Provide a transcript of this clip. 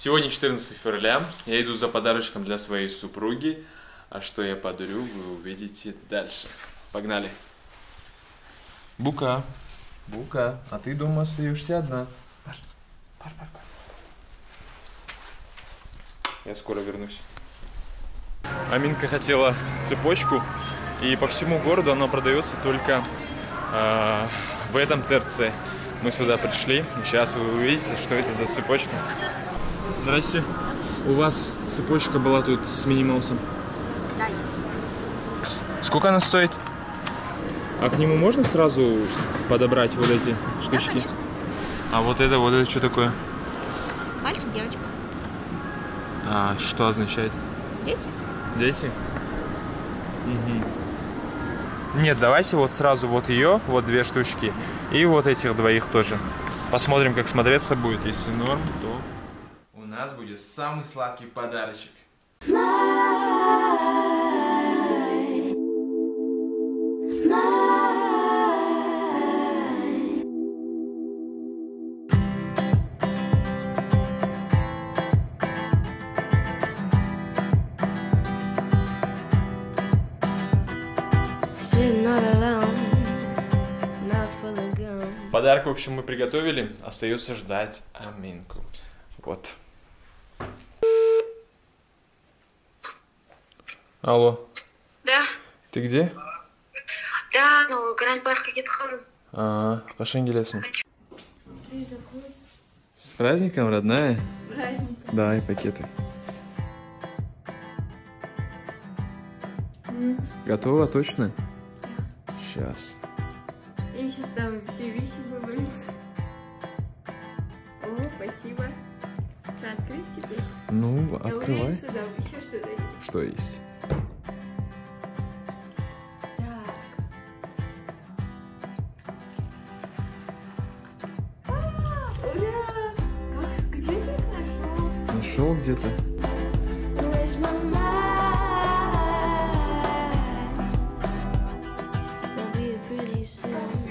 Сегодня 14 февраля, я иду за подарочком для своей супруги, а что я подарю, вы увидите дальше. Погнали! Бука, Бука, а ты дома остаешься одна. Паш. Я скоро вернусь. Аминка хотела цепочку, и по всему городу она продается только в этом ТРЦ. Мы сюда пришли, и сейчас вы увидите, что это за цепочка. Здрасте. У вас цепочка была тут с Минни Маусом? Да, есть. Сколько она стоит? А к нему можно сразу подобрать вот эти штучки? Да, конечно. А вот это что такое? Мальчик, девочка. А что означает? Дети. Дети? Угу. Нет, давайте вот сразу вот ее, вот две штучки, и вот этих двоих тоже. Посмотрим, как смотреться будет. Если норм, то у нас будет самый сладкий подарочек. Подарок, в общем, мы приготовили. Остается ждать Аминку. Вот. Алло. Да. Ты где? Да, ну, Гранд Парк кетхану. Пошли келесің. С праздником, родная? С праздником. Давай пакеты. Готово, точно? Сейчас. Я сейчас там все вещи вывалятся. О, спасибо. Что, открыть теперь? Ну, Я открывай. уверен, что там еще что-то есть. Что есть? Так. Ура! Где ты их нашел? Нашел где-то? Soon.